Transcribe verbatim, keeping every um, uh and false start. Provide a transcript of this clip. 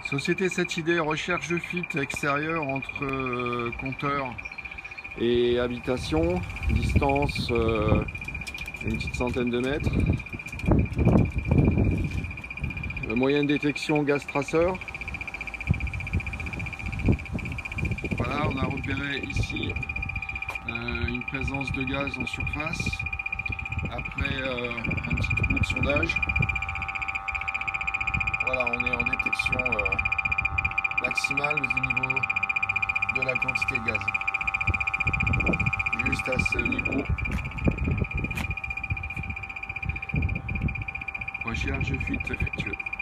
Société cette idée, recherche de fuite extérieure entre euh, compteur et habitation, distance euh, une petite centaine de mètres. Le moyen de détection gaz traceur. Voilà, on a repéré ici euh, une présence de gaz en surface. Après euh, un petit trou de sondage. Voilà, on est en détection euh, maximale au niveau de la quantité de gaz. Juste à ce niveau. Recherche de fuite effectuée.